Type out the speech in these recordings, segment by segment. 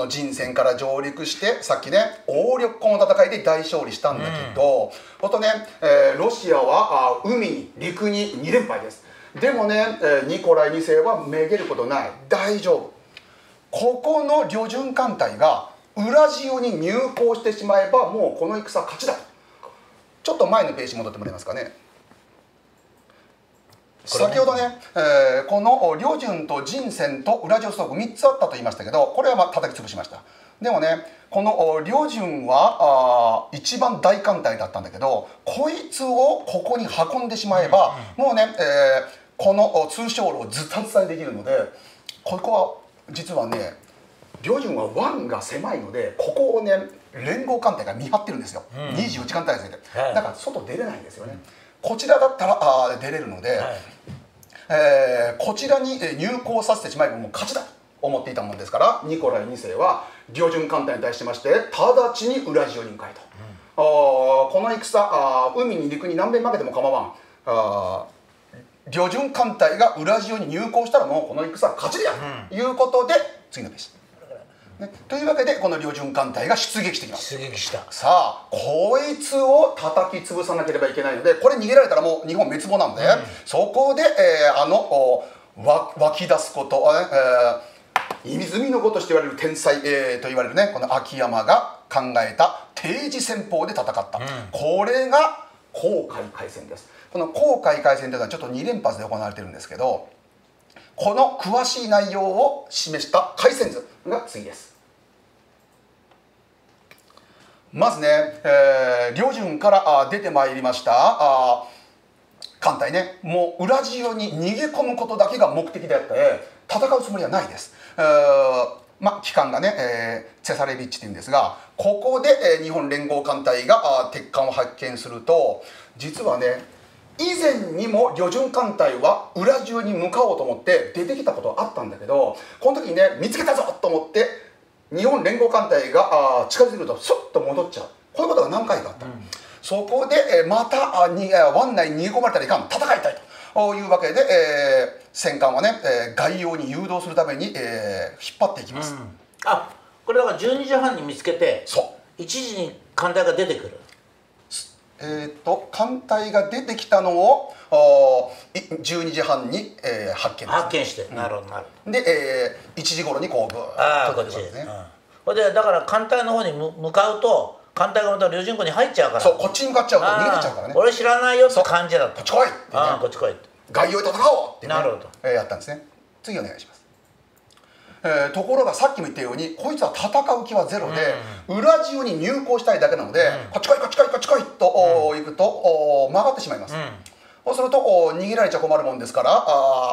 陣線から上陸してさっきね鴨緑江の戦いで大勝利したんだけど、ロシアは海に陸に2連敗です。でもね、ニコライ2世はめげることない、大丈夫。ここの旅順艦隊がウラジオに入港してしまえばもうこの戦勝ちだ。ちょっと前のページ戻ってもらえますかね。先ほどね、この旅順と陣線とウラジオストーク3つあったと言いましたけど、これは叩き潰しました。でもね、この旅順は一番大艦隊だったんだけど、こいつをここに運んでしまえば、もうね、この通商路をズタズタにできるので、ここは実はね、旅順は湾が狭いので、ここをね連合艦隊が見張ってるんですよ、24時間体制で。だから外出れないんですよね。こちらだったら出れるので、こちらに入港させてしまえばもう勝ちだと思っていたもんですから、ニコライ2世は旅順艦隊に対しまして直ちにウラジオに向かえと、この戦海に陸に何遍負けても構わん、旅順艦隊がウラジオに入港したらもうこの戦は勝ちだということで、次のページ。というわけでこの旅順艦隊が出撃してきます。 出撃した。 さあこいつを叩き潰さなければいけないので、これ逃げられたらもう日本滅亡なので、そこで、湧き出すこと、泉の子として言われる天才、と言われるね、この秋山が考えた定時戦法で戦った、これが黄海海戦です。この黄海海戦というのはちょっと2連発で行われてるんですけど、この詳しい内容を示した海戦図が次です。まずね、旅順から出てまいりました艦隊ね、もうウラジオに逃げ込むことだけが目的であって戦うつもりはないです。旗艦がね、チェサレビッチというんですが、ここで、日本連合艦隊が鉄艦を発見すると、実はね以前にも旅順艦隊はウラジオに向かおうと思って出てきたことはあったんだけど、この時にね見つけたぞと思って日本連合艦隊が近づいてくるとスッと戻っちゃう、こういうことが何回かあった。そこでまた湾内に逃げ込まれたらいかん、戦いたいというわけで、戦艦はね外洋に誘導するために、引っ張っていきます。 これだから12時半に見つけて、1時に艦隊が出てくる。 艦隊が出てきたのを12時半に、発見して、なるほどなるほど。 で、1時頃にこうブーッと出てくるんですね。 でだから艦隊の方に向かうと艦隊がまた旅順港に入っちゃうから、 そう、こっちに向かっちゃうと逃げてちゃうからね。 俺知らないよって感じだった。 こっち来いってね、 こっち来いって、 外洋で戦おうってね、 なるほど、 やったんですね。次お願いします。ところがさっきも言ったようにこいつは戦う気はゼロで、ウラジオに入港したいだけなので、こっち来いこっち来いこっち来いと行くと曲がってしまいます。そうすると逃げられちゃ困るもんですから、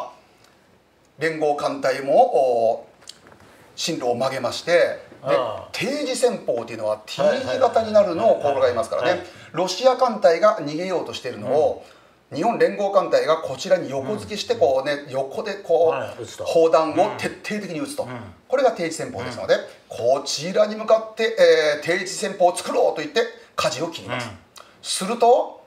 連合艦隊も進路を曲げまして、で定時戦法というのは T 字型になるのを心がけますからね、ロシア艦隊が逃げようとしているのを、日本連合艦隊がこちらに横付けしてこうね、横でこう砲弾を徹底的に撃つと、これが定時戦法ですので、こちらに向かって、定時戦法を作ろうと言って舵を切ります。すると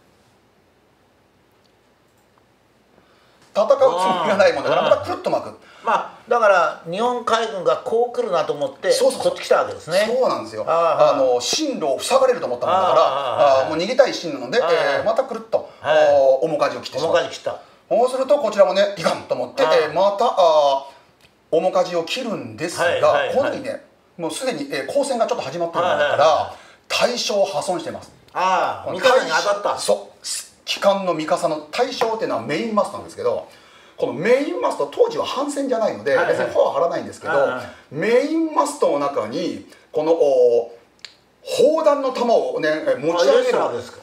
戦うつもりがないもんだからまたくるっと巻く。 だから日本海軍がこう来るなと思ってこっち来たわけですね。 そうなんですよ。進路を塞がれると思ったもんだから、もう逃げたい進路なので、またくるっと面舵を切ってしまう。そうするとこちらもねいかんと思って、また面舵を切るんですが、この時にねもうすでに交戦がちょっと始まってるもんだから大将を破損してます。 味方に当たった。 そう、旗艦の味方の大将っていうのはメインマストなんですけど、このメインマスト当時は帆船じゃないので別に帆は張らないんですけど、メインマストの中にこの砲弾の弾をね持ち上げる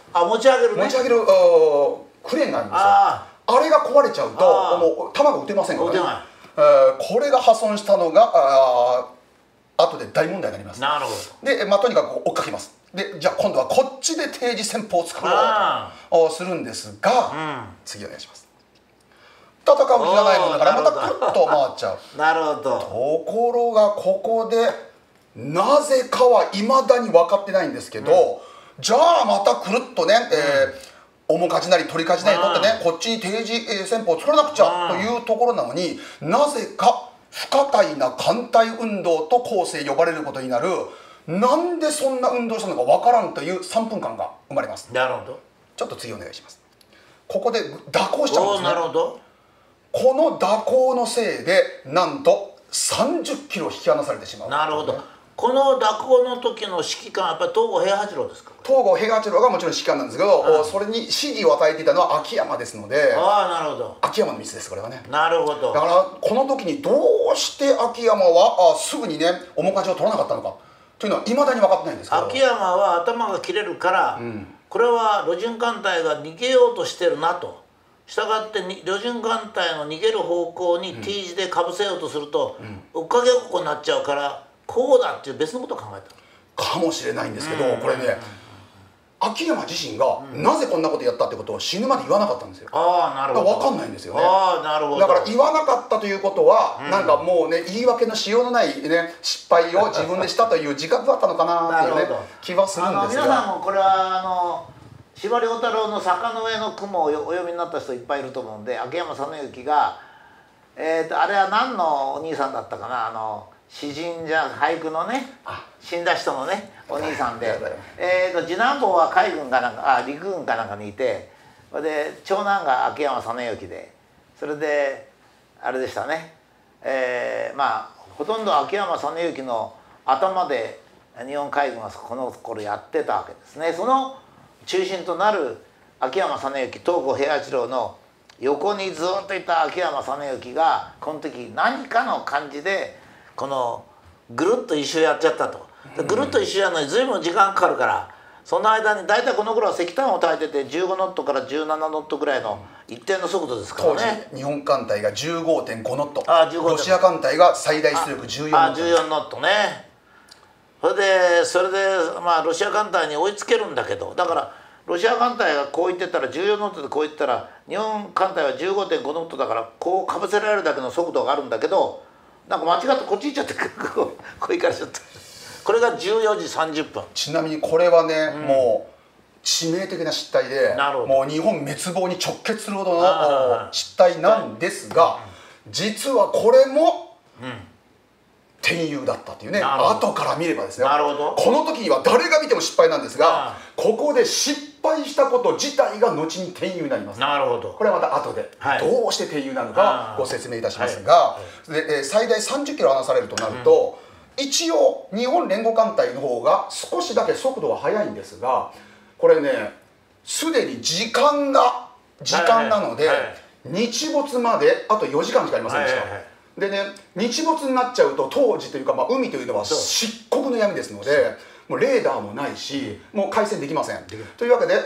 クレーンがあるんですよ。あれが壊れちゃうともう弾が撃てませんからね。これが破損したのが後で大問題になります。 なるほど。 で、とにかく追っかけます。でじゃあ今度はこっちで定時戦法を作ろうとするんですが、次お願いします。戦う気がないもんだからまたくるっと回っちゃう。 なるほど。 ところがここでなぜかはいまだに分かってないんですけど、じゃあまたくるっとね、面舵なり取り舵なり取ってね、こっちに定時戦法を作らなくちゃというところなのに、なぜか不可解な艦隊運動と後世呼ばれることになる、なんでそんな運動したのかわからんという3分間が生まれます。 なるほど。 ちょっと次お願いします。ここで蛇行しちゃうんですね。 なるほど。 この蛇行のせいでなんと30キロ引き離されてしまう。 なるほど。この蛇行の時の指揮官はやっぱり東郷平八郎ですか。 東郷平八郎がもちろん指揮官なんですけど、それに指示を与えていたのは秋山ですので、 ああ、なるほど。 秋山のミスです、これはね。 なるほど。 だからこの時にどうして秋山はすぐにね面舵を取らなかったのかというのはいまだに分かってないんですけど、 秋山は頭が切れるから、これは旅順艦隊が逃げようとしてるなと。したがって旅順艦隊の逃げる方向に T 字でかぶせようとすると、追っかけっこになっちゃうからこうだっていう別のことを考えたかもしれないんですけど、これね秋山自身がなぜこんなことやったってことを死ぬまで言わなかったんですよ。 ああ、なるほど。 分かんないんですよね。 ああ、なるほど。 だから言わなかったということは、なんかもうね言い訳のしようのないね失敗を自分でしたという自覚だったのかなっていうね気はするんですが、 皆さんもこれは司馬遼太郎の「坂の上の雲」をお読みになった人いっぱいいると思うんで、秋山実之があれは何のお兄さんだったかな、詩人じゃ俳句のね死んだ人のねお兄さんで、次男坊は海軍かなんか陸軍かなんかにいて、で長男が秋山実之で、それであれでしたね、まあほとんど秋山実之の頭で日本海軍はこの頃やってたわけですね。その中心となる秋山実之、東郷平八郎の横にずっといた秋山実之がこの時何かの感じでこのぐるっと一周やっちゃったと。ぐるっと一周やるのに随分時間かかるから、その間に大体この頃は石炭を焚いてて15ノットから17ノットぐらいの一定の速度ですからね。 当時日本艦隊が 15.5 ノット、 15 ロシア艦隊が最大出力14ノット。 14ノットね。それでまあロシア艦隊に追いつけるんだけど、だからロシア艦隊がこう言ってたら14ノットでこう言ったら日本艦隊は 15.5 ノットだからこうかぶせられるだけの速度があるんだけど、なんか間違ってこっち行っちゃってこう行かれちゃった。これが14時30分。 ちなみにこれはね、もう致命的な失態で、もう日本滅亡に直結するほどの失態なんですが、実はこれも転入だったというね、後から見ればですね、この時には誰が見ても失敗なんですが、ここで失敗したこと自体が後に転入になります。 なるほど。 これはまた後でどうして転入なのかご説明いたしますが、で最大30キロ離されるとなると、一応日本連合艦隊の方が少しだけ速度が速いんですが、これねすでに時間なので日没まであと4時間しかありませんでした。でね、日没になっちゃうと当時というか、海というのは漆黒の闇ですので、もうレーダーもないしもう回線できません。というわけで、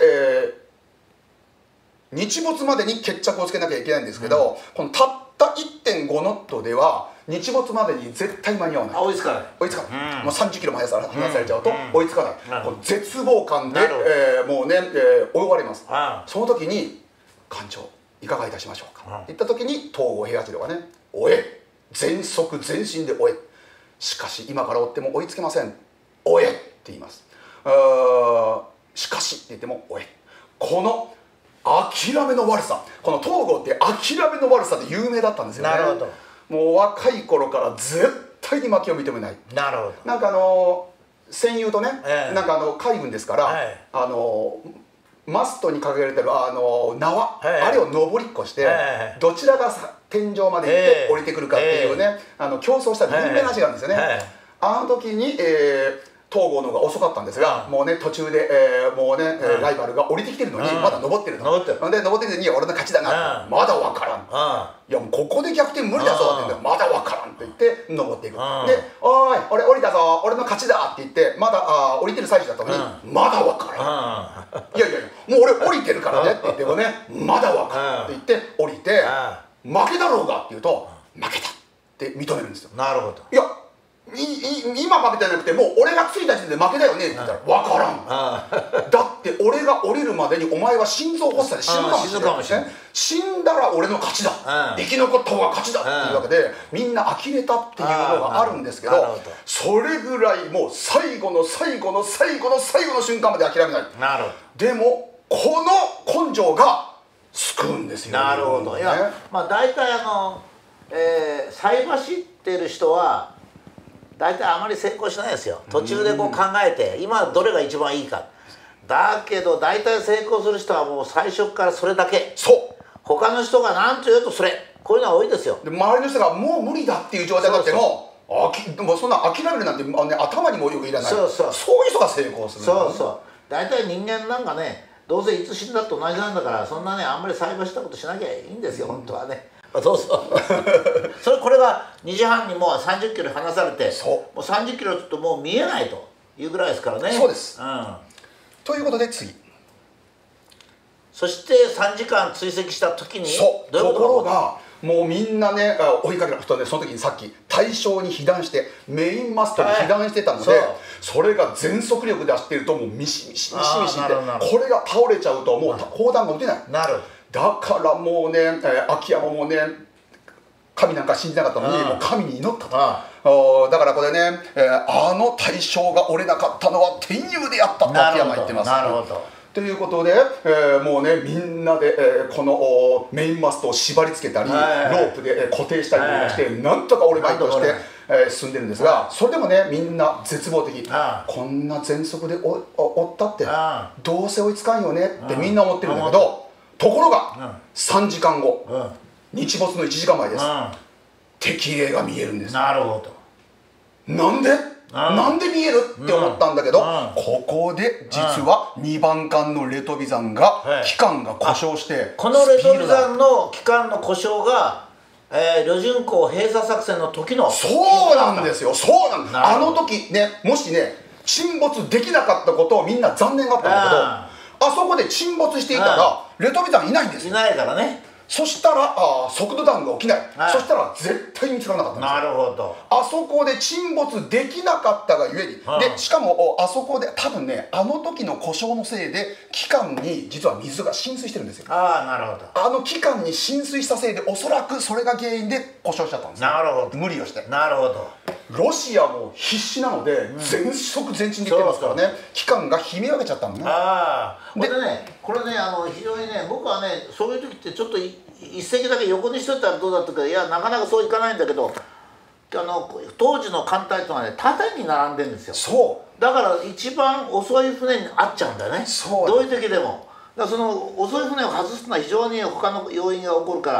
日没までに決着をつけなきゃいけないんですけど、このたった1.5 ノットでは日没までに絶対間に合わない。 追いつかない。 追いつかない。もう30キロも離されちゃうと追いつかない。この絶望感でもうね追われます。その時に「艦長いかがいたしましょうか」言った時に東郷平八郎がね「追え、全速全身で追え、しかし今から追っても追いつけません、追え」って言います。しかしって言っても追え。この諦めの悪さ、この東郷って諦めの悪さで有名だったんですよね。 なるほど。 もう若い頃から絶対に負けを認めない。 なるほど。 なんか戦友とね、なんか海軍ですから、マストに掲げられてる縄、あれを登りっこして、どちらが天井まで行って降りてくるかっていうね、競争した有名な話があるんですよね。あの時に東郷の方が遅かったんですが、もうね途中でもうねライバルが降りてきてるのにまだ登ってると。で登ってきてるのに俺の勝ちだな、まだ分からん、いやもうここで逆転無理だぞって言うんだよ、まだ分からんって言って登っていく。で「おい俺降りたぞ、俺の勝ちだ」って言ってまだ降りてる最中だったのにまだ分からん、いやいやもう俺降りてるからねって言ってもねまだ分からんって言って降りて「負けだろうが」って言うと「負けた」って認めるんですよ。 なるほど。 いや今負けたんじゃなくてもう俺がついた時点で負けだよねって言ったら分からん、だって俺が降りるまでにお前は心臓発作で死ぬかもしれない、死んだら俺の勝ちだ、生き残った方が勝ちだっていうわけでみんな呆れたっていうのがあるんですけど、それぐらいもう最後の最後の最後の最後の瞬間まで諦めない。 なるほど。 でもこの根性が救うんですよ。 なるほど。いやまあ大体菜走ってる人は大体あまり成功しないですよ。途中でこう考えて今どれが一番いいか。だけど大体成功する人はもう最初からそれだけ。 そう他の人が何と言うとそれ、こういうのは多いですよ。 で周りの人がもう無理だっていう状態になってももうそんな諦めるなんて、頭にもよくいらない。そういう人が成功する。 そうそう。大体人間なんかね、どうせいつ死んだって同じなんだから、そんなねあんまり栽培したことしなきゃいいんですよ、本当はね。そうそうこれが2時半にもう30キロ離されて、もう30キロちょっともう見えないというぐらいですからね。 そうです、ということで次、 そして3時間追跡した時に、 ところがもうみんなね追いかける人ね、その時にさっき対象に被弾してメインマストに被弾してたので、それが全速力で走ってるともうミシミシミシミシって、これが倒れちゃうともう砲弾が撃てない。だからもうね、秋山もね神なんか信じなかったのにもう神に祈ったと。だからこれね、あの対象が折れなかったのは天佑でやったと秋山言ってます。 なるほど。 ということで、もうねみんなで、このメインマストを縛り付けたり、ロープで固定したりとかして、なんとか折れまいとして、進んでるんですが、それでもねみんな絶望的。こんな全速で追ったってどうせ追いつかんよねってみんな思ってるんだけど、ところが3時間後、日没の1時間前です、敵影が見えるんです。 なるほど。 なんで見えるって思ったんだけど、ここで実は2番艦のレトビザンが機関が故障して、 このレトビザンの機関の故障が旅順港閉鎖作戦の時の。 そうなんですよ。そうなんです。あの時ね、もしね沈没できなかったことをみんな残念があったんだけど、あそこで沈没していたらレトビザンいないんですよ。 いないからね。 そしたら速度ダウンが起きない、そしたら絶対に見つからなかったんですよ。 なるほど。 あそこで沈没できなかったがゆえに、でしかもあそこで多分ねあの時の故障のせいで機関に実は水が浸水してるんですよ。 なるほど。 あの機関に浸水したせいでおそらくそれが原因で故障しちゃったんですよ。 なるほど。 無理をして。 なるほど。 ロシアも必死なので全速全鎮でいってますからね、機関が悲鳴を上げちゃったのね。 でね、これね非常にね、僕はねそういう時ってちょっと一席だけ横にしといたらどうだったか、いやなかなかそういかないんだけど、当時の艦隊というのはね縦に並んでるんですよ。そうだから一番遅い船に合っちゃうんだよね。どういう時でも。だからその遅い船を外すのは非常に他の要因が起こるから、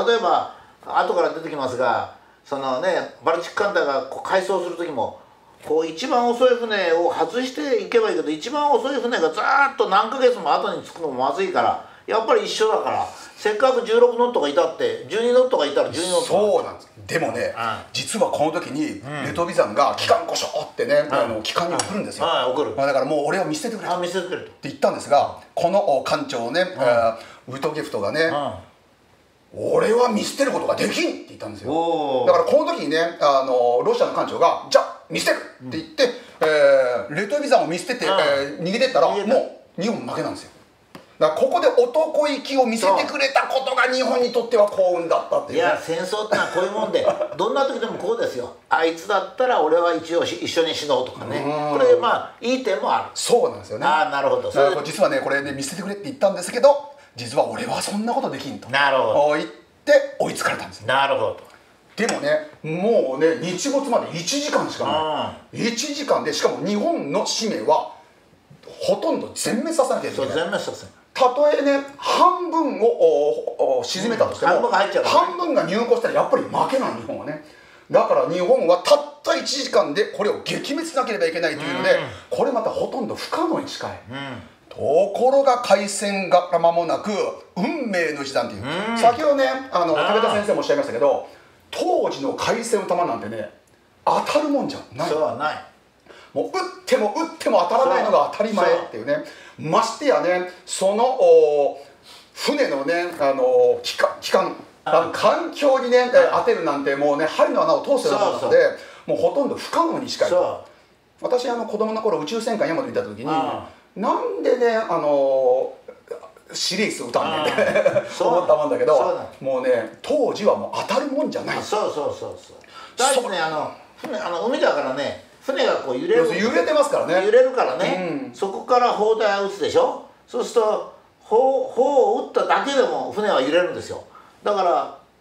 例えば後から出てきますが、そのねバルチック艦隊が改装する時もこう一番遅い船を外していけばいいけど、一番遅い船がずーっと何ヶ月も後に着くのもまずいから、やっぱり一緒だから、せっかく16ノットがいたって12ノットがいたら12ノット。 そうなんです。でもね、実はこの時にレトビザンが機関故障ってね機関に送るんですよ。だからもう俺を見捨ててくれって言ったんですが、この艦長ねウトゲフトがね、俺は見捨てることができんって言ったんですよ。だからこの時にねロシアの艦長がじゃあ見捨てるって言って、レトビザンを見捨てて逃げてったらもう日本負けなんですよ。だからここで男気を見せてくれたことが日本にとっては幸運だったっていう、ね、 いや戦争ってのはこういうもんでどんな時でもこうですよ。あいつだったら俺は一応一緒に死のうとかね、これまあいい点もある。そうなんですよね。なるほど。実はねこれね見捨ててくれって言ったんですけど、実は俺はそんなことできんと言って追いつかれたんですよ。なるほど。でもねもうね日没まで1時間しかない。1時間でしかも日本の使命はほとんど全滅させなきゃいけない。全滅させない。たとえね半分を沈めたとしても、半分が入港したらやっぱり負けない日本はね。だから日本はたった1時間でこれを撃滅しなければいけないというので、これまたほとんど不可能に近い。ところが開戦が間もなく運命の一弾という、先ほどね武田先生もおっしゃいましたけど、当時の開戦の弾なんてね当たるもんじゃない。そうはない。もう撃っても撃っても当たらないのが当たり前っていうね。ましてやねその船のね機関環境にね当てるなんてもうね針の穴を通すようなことでもうほとんど不可能に近い。私子供の頃宇宙戦艦ヤマト見た時になんでねシリーズ歌うんねんって思ったもんだけど、もうね当時はもう当たるもんじゃない。そうだってね海だからね船がこう揺れてますからね。揺れるからね、そこから砲台を撃つでしょ。そうすると砲を撃っただけでも船は揺れるんですよ。だから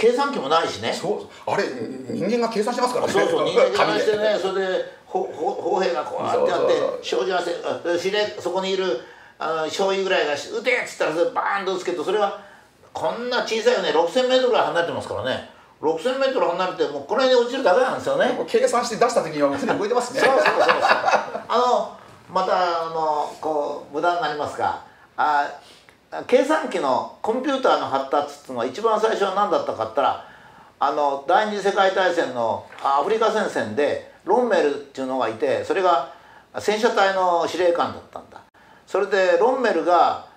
計算機もないしね。 そうあれ人間が計算してますからね。 そうそう、人間計算してね、それで砲兵がこうやってやって照準合わせ司令、そこにいる少尉ぐらいが「撃て!」っつったらそれバーンと撃つけど、それはこんな小さいよね、6000メートルぐらい離れてますからね。6000メートル離れてもうこの辺で落ちるだけなんですよね。 計算して出した時には船動いてますね。 そうそうそうそう。またこう無駄になりますが、計算機のコンピューターの発達っていうのは一番最初は何だったかって言ったら、第二次世界大戦のアフリカ戦線でロンメルっていうのがいて、それが戦車隊の司令官だったんだ。それでロンメル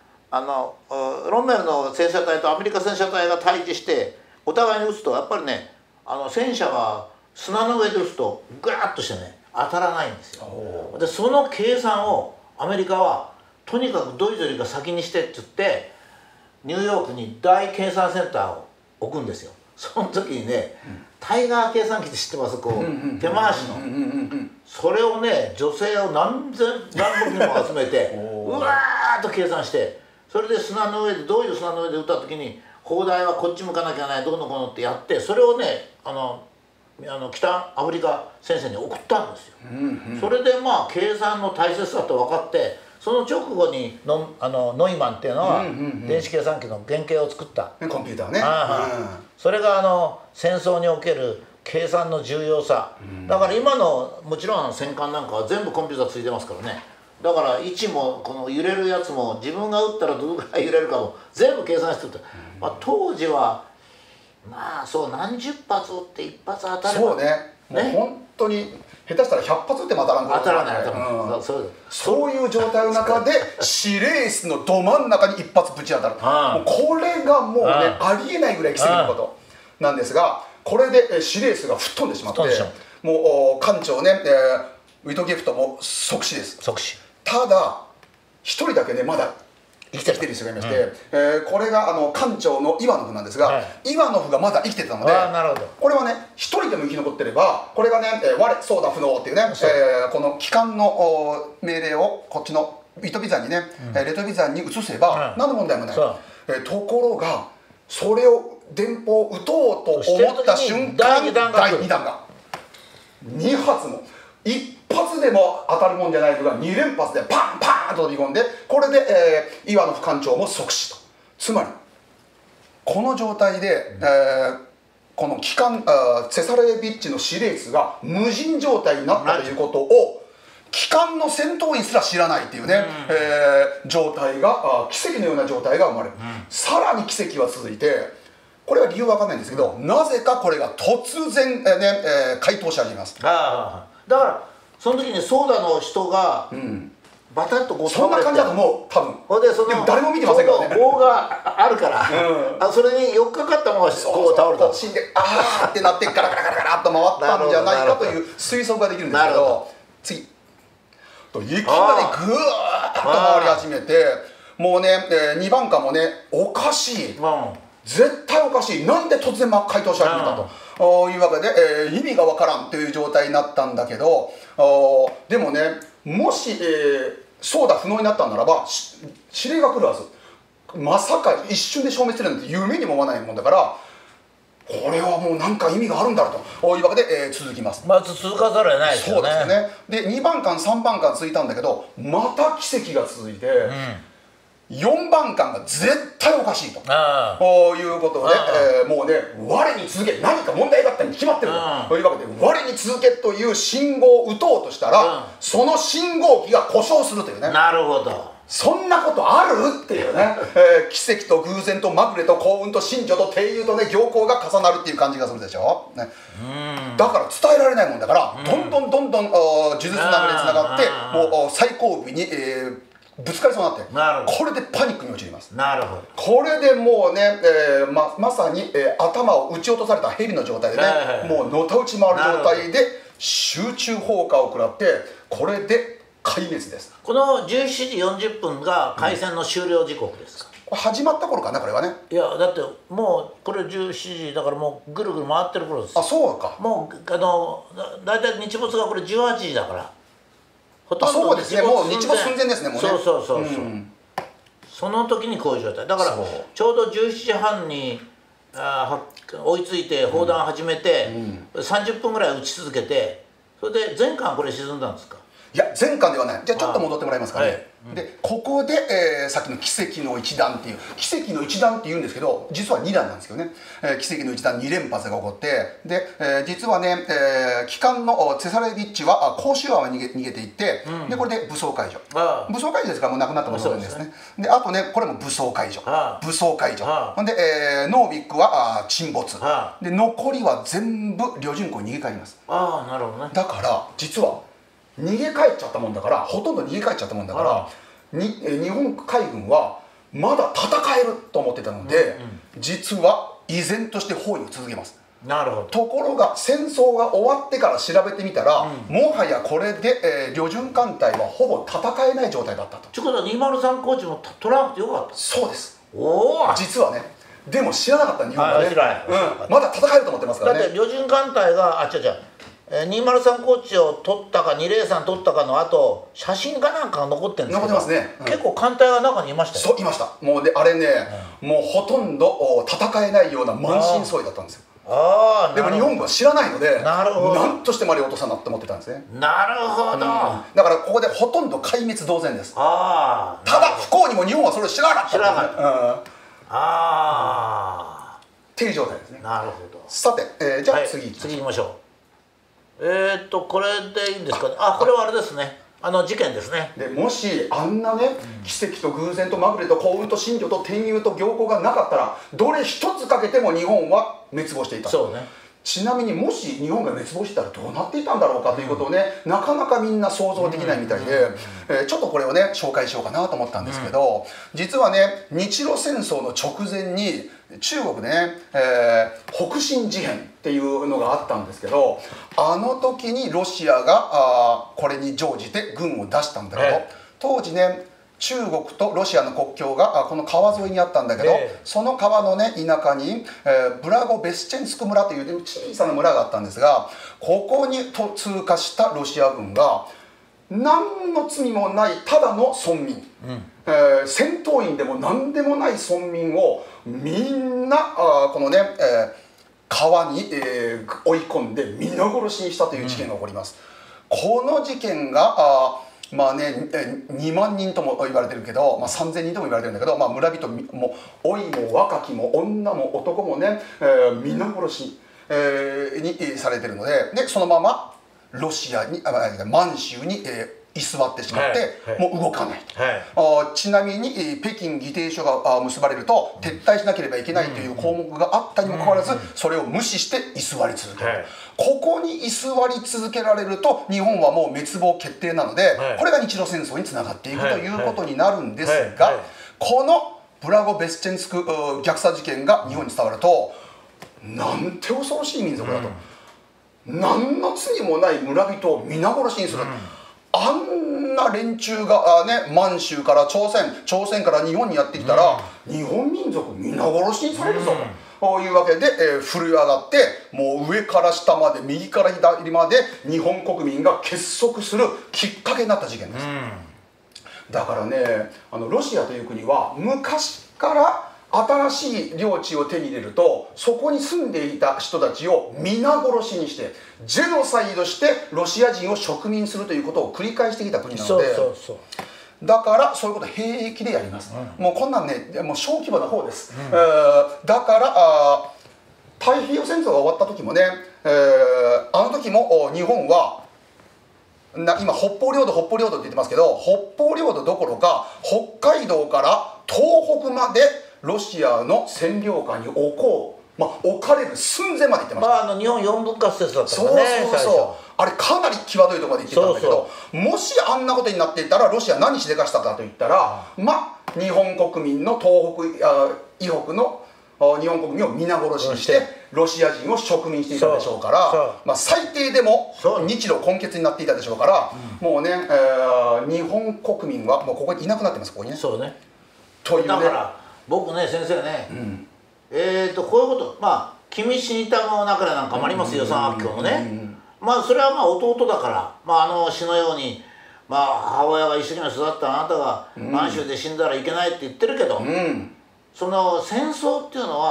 の戦車隊とアメリカ戦車隊が対峙してお互いに撃つと、やっぱりね戦車は砂の上で撃つとグラッとしてね当たらないんですよ。でその計算をアメリカはとにかくドイツよりが先にしてって言ってニューヨークに大計算センターを置くんですよ。その時にね、タイガー計算機って知ってます？こう手回しのそれをね女性を何百人も集めてうわーっと計算して、それで砂の上でどういう砂の上で撃った時に砲台はこっち向かなきゃないどうのこうのってやって、それをね北アフリカ戦線に送ったんですよ。それで計算の大切さと分かって、その直後にノイマンっていうのは電子計算機の原型を作った、 コンピューターね。 それが戦争における計算の重要さ、だから今のもちろん戦艦なんかは全部コンピューターついてますからね。だから位置もこの揺れるやつも自分が撃ったらどのくらい揺れるかも全部計算してた。当時はそう何十発撃って一発当たればそうね、もう本当に下手したら100発撃っても当たらん当たらないそういう状態の中で司令室のど真ん中に一発ぶち当たる。もうこれがもうねありえないぐらい奇跡のことなんですが、これで司令室が吹っ飛んでしまって、もう艦長ねウィトゲフトも即死です。ただ一人だけねまだ生きてる人がいまして、これが艦長のイワノフなんですが、イワノフがまだ生きてたので、これはね一人でも生き残ってれば、これがね我ソーダ不能っていうね、この帰還の命令をこっちのイトビザンにね、レトビザンに移せば何の問題もない。ところがそれを電報を撃とうと思った瞬間、第2弾が2発も1発でも当たるもんじゃないのが2連発でパンパンと飛び込んで、これで、イワノフ艦長も即死と。つまりこの状態で、この機関セサレービッチの司令室が無人状態になったということを機関の戦闘員すら知らないっていうね、状態が奇跡のような状態が生まれる。さらに奇跡は続いて、これは理由は分かんないんですけど、なぜかこれが突然、回答し始めます。 だからその時にソーダの人がバタッとこうそんな感じだと思う多分。 でも誰も見てませんからね。 棒があるから、それに寄っかかったままこう倒れた。 死んであーってなってガラガラガラガラっと回ったんじゃないかという推測ができるんですけど、次いきなりぐーっと回り始めて、もうね2番艦もねおかしい、絶対おかしい、なんで突然回答し始めたというわけで、意味がわからんという状態になったんだけど、でもねもし、ソーダ不能になったんならば指令が来るはず。まさか一瞬で消滅するなんて夢にも思わないもんだから、これはもう何か意味があるんだろうというわけで、続きます。 続かざるを得ないですよね。 そうですね。で2番艦3番艦続いたんだけど、また奇跡が続いて、4番艦が絶対おかしいということで、もうね我に続け、何か問題があったに決まってるというわけで、我に続けという信号を打とうとしたら、その信号機が故障するというね。 なるほど。 そんなことあるっていうね、奇跡と偶然とまぐれと幸運と真珠と定友とね行幸が重なるっていう感じがするでしょ、ね、だから伝えられないもんだから、どんどん呪術流れつながって、もう最後尾に、ぶつかりそうになって、これでパニックに陥ります。 なるほど。 これでもうね、まさに、頭を撃ち落とされた蛇の状態でね、もうのたうち回る状態で集中放火を食らって、これで壊滅です。 この17時40分が開戦の終了時刻ですか？ 始まった頃かな、これはね。 いやだってもうこれ17時だからもうぐるぐる回ってる頃ですよ。 あ、そうか。 もうだいたい日没がこれ18時だから、ほとんどそうですね、もう日没寸前ですね、もうね。 そうその時にこういう状態だから、ちょうど17時半に追いついて砲弾始めて、30分ぐらい撃ち続けて、それで前艦これ沈んだんですか？ いや前巻ではない。じゃあちょっと戻ってもらえますかね。でここで、さっきの奇跡の一弾っていう奇跡の一弾っていうんですけど、実は2弾なんですけどね、奇跡の一弾2連発が起こって、で、実はね、旗艦のツェサレビッチは公衆湾に逃げていって、でこれで武装解除。武装解除ですからもうなくなったものですね。であとねこれも武装解除、武装解除。ほんで、ノービックは沈没。で残りは全部旅順港に逃げ帰ります。 なるほどね。 だから実は逃げ帰っちゃったもんだから、ほとんど逃げ帰っちゃったもんだから、日本海軍はまだ戦えると思ってたので、実は依然として包囲を続けます。 なるほど。 ところが戦争が終わってから調べてみたら、もはやこれで、旅順艦隊はほぼ戦えない状態だったと。 ということは203高地も取らなくてよかった。 そうです。 おお。 実はね、でも知らなかった日本はね、まだ戦えると思ってますからね。 だって旅順艦隊が203高地を取ったか203取ったかの後、写真かなんかが残ってるんですけど、 残ってますね。 結構艦隊が中にいましたよ。 そういました。もうであれね、もうほとんど戦えないような満身創痍だったんですよ。でも日本軍は知らないので、なんとしてもあれ落とさなって思ってたんですね。 なるほど。 だからここでほとんど壊滅同然です。ただ不幸にも日本はそれを知らなかった。っていう状態ですね。 なるほど。 さて、じゃあ次行きましょう。これでいいんですかね。これはあれですね、事件ですね。 でもしあんなね、奇跡と偶然とまぐれと幸運と真珠と天佑と行幸がなかったら、どれ一つかけても日本は滅亡していた。 そうね。 ちなみにもし日本が滅亡してたらどうなっていたんだろうかということをね、なかなかみんな想像できないみたいで、ちょっとこれをね紹介しようかなと思ったんですけど、実はね日露戦争の直前に中国でね、北進事変っていうのがあったんですけど、あの時にロシアがこれに乗じて軍を出したんだけど、当時ね中国とロシアの国境がこの川沿いにあったんだけど、その川のね田舎に、ブラゴベスチェンスク村という小さな村があったんですが、ここに通過したロシア軍が何の罪もないただの村民、戦闘員でも何でもない村民をみんなこのね、川に、追い込んで皆殺しにしたという事件が起こります。この事件がまあね、2万人とも言われてるけど、3000人とも言われてるんだけど、村人も老いも若きも女も男もね、皆殺し、にされてるので、そのままロシアに満州に、居座ってしまって、もう動かないと、ちなみに北京議定書が結ばれると撤退しなければいけないという項目があったにもかかわらず、それを無視して居座り続ける、ここに居座り続けられると日本はもう滅亡決定なので、これが日露戦争につながっていくということになるんですが、このブラゴベスチェンスク虐殺事件が日本に伝わると、なんて恐ろしい民族だと、何の罪もない村人を皆殺しにする、あんな連中がね、満州から朝鮮から日本にやってきたら、日本民族皆殺しにされるぞというわけで、震え上がって、もう上から下まで右から左まで日本国民が結束するきっかけになった事件です。だからね、ロシアという国は昔から新しい領地を手に入れると、そこに住んでいた人たちを皆殺しにしてジェノサイドしてロシア人を植民するということを繰り返してきた国なので、だからそういうこと平気でやります。もうこんなんね、もう小規模な方です。だから太平洋戦争が終わった時もね、あの時も日本は今北方領土って言ってますけど、北方領土どころか北海道から東北までロシアの占領下に置かれる寸前まで行ってました。 日本4分割説だったからね。 あれかなり際どいところまで行ってたんだけど、もしあんなことになっていたらロシア何しでかしたかといったら、日本国民の以北の日本国民を皆殺しにしてロシア人を植民していたでしょうから、最低でも日露根血になっていたでしょうから、もうね、日本国民はもうここにいなくなってます。ここにね。 そうね。 というね、 だから僕ね、先生ね、こういうこと、君死にたまをなかれなんかもありますよ、予算発表のね。それは弟だから、死のように、母親が一生懸命育ったあなたが満州で死んだらいけないって言ってるけど、その戦争っていうのは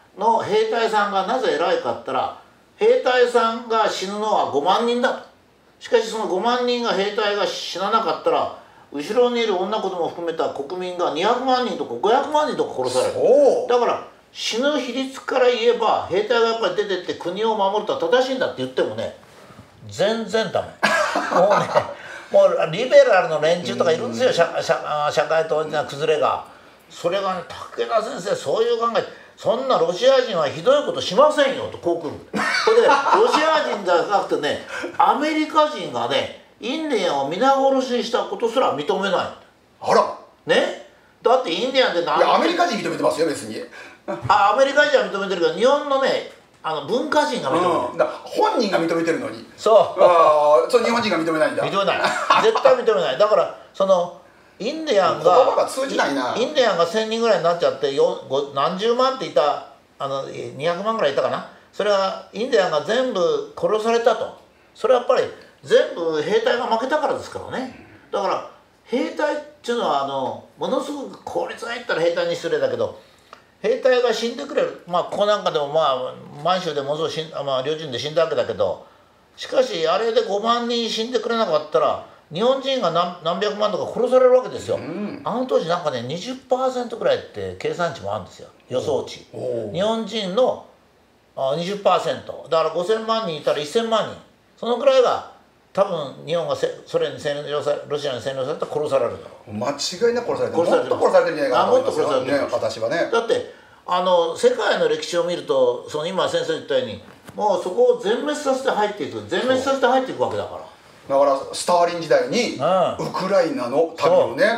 の兵隊さんがなぜ偉いかったら、兵隊さんが死ぬのは5万人だと。しかしその5万人が兵隊が死ななかったら、後ろにいる女子供を含めた国民が200万人とか500万人とか殺される。だから死ぬ比率から言えば兵隊がやっぱり出てって国を守るとは正しいんだって言ってもね、全然ダメ。もうね、もうリベラルの連中とかいるんですよ、社会党的な崩れが。それがね、武田先生そういう考え、そんなロシア人はひどいことしませんよとこう来る。それでロシア人じゃなくてね、アメリカ人がねインディアンを皆殺しにしたことすら認めない。 あらね、だってインディアンっていやアメリカ人認めてますよ別に。 アメリカ人は認めてるけど、日本のね文化人が認めてる、 だ本人が認めてるのに、 そうそう日本人が認めないんだ。 認めない絶対認めない。だからそのインディアンが言葉が通じないな。 インディアンが1000人ぐらいになっちゃって何十万っていた200万ぐらいいたかな。それはインディアンが全部殺されたと。それはやっぱり全部兵隊が負けたからですからね。だから兵隊っていうのはものすごく効率がいったら兵隊に失礼だけど、兵隊が死んでくれる、ここなんかでも満州でものすごい両陣で死んだわけだけど、しかしあれで5万人死んでくれなかったら日本人が何百万とか殺されるわけですよ。あの当時なんかね 20% ぐらいって計算値もあるんですよ、予想値。日本人の20%だから5000万人いたら1000万人、そのくらいが多分日本がソ連に占領され、ロシアに占領されたら殺されるだろう。 間違いなく殺されてる。もっと殺されてるんじゃないかなと思いますよね、私はね。 だって世界の歴史を見ると、その今先生言ったようにもうそこを全滅させて入っていく、全滅させて入っていくわけだから。 だからスターリン時代にウクライナの旅をね、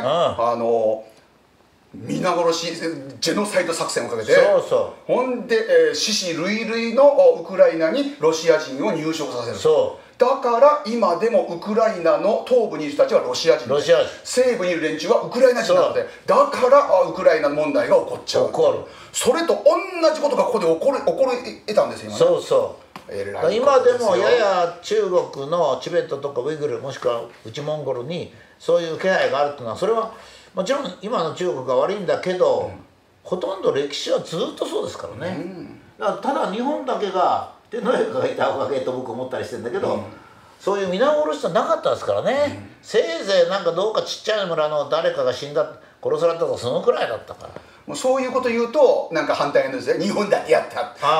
皆殺しジェノサイド作戦をかけて、ほんで、死死類々のウクライナにロシア人を入植させる。だから今でもウクライナの東部にいる人たちはロシア人で、西部にいる連中はウクライナ人なので、だからウクライナ問題が起こっちゃう。それと同じことがここで起こりたんですよ今。 今でもやや中国のチベットとかウイグル、もしくは内モンゴルにそういう気配があるっていうのは、それはもちろん今の中国が悪いんだけど、ほとんど歴史はずっとそうですからね。だからただ日本だけが天皇陛下がいたおかげと僕思ったりしてるんだけど、そういう皆殺しじゃなかったですからね。せいぜいなんかどうかちっちゃい村の誰かが死んだ、殺されたとかそのくらいだったから。 もうそういうこと言うとなんか反対なんですね。日本だけやった、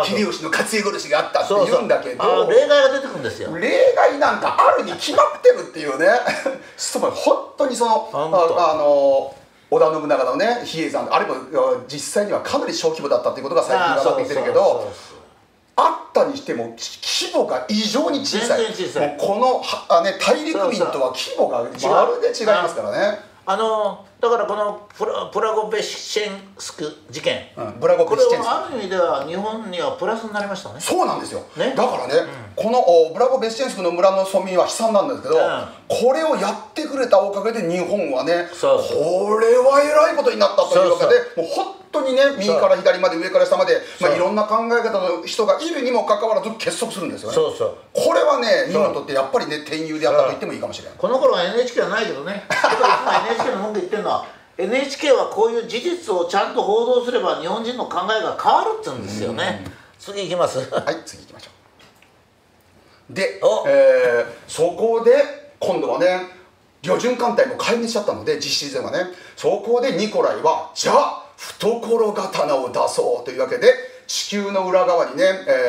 秀吉の活躍殺しがあったって言うんだけど、 例外が出てくるんですよ。 例外なんかあるに決まってるっていうね。本当にその織田信長のね比叡山、あれも実際にはかなり小規模だったっていうことが最近分かってきてるけど、あったにしても規模が異常に小さい。もうこの大陸民とは規模がまるで違いますからね。 だからこのプラゴベシェンスク事件、これはある意味では日本にはプラスになりましたね。そうなんですよ、だからね、このブラゴベシチェンスクの村の村民は悲惨なんですけど、これをやってくれたおかげで日本はね、これはえらいことになったというわけで、もう本当にね、右から左まで上から下まで、いろんな考え方の人がいるにもかかわらず結束するんですよね。これはね、日本にとってやっぱりね、天佑であったと言ってもいいかもしれない。 この頃は NHK はないけどね、今 NHK の文句言ってるのは、NHK はこういう事実をちゃんと報道すれば日本人の考えが変わるって言うんですよね。次行きます。 はい、次行きましょう。で、そこで今度はね、旅順艦隊も壊滅しちゃったので、実質ではね、そこでニコライはじゃあ懐刀を出そうというわけで、地球の裏側にね、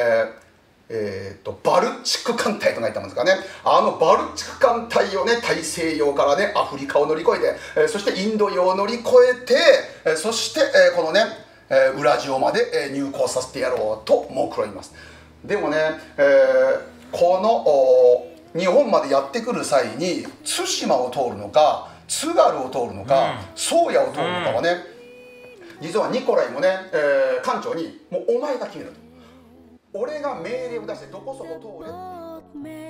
バルチク艦隊となったんですかね。バルチク艦隊をね、大西洋からねアフリカを乗り越えて、そしてインド洋を乗り越えて、そして、このね、ウラジオまで入港させてやろうと目論みます。でもね、この日本までやってくる際に対馬を通るのか津軽を通るのか、宗谷を通るのかはね、実はニコライもね、艦長にもうお前が決めると。俺が命令を出してどこそこ通れっていう。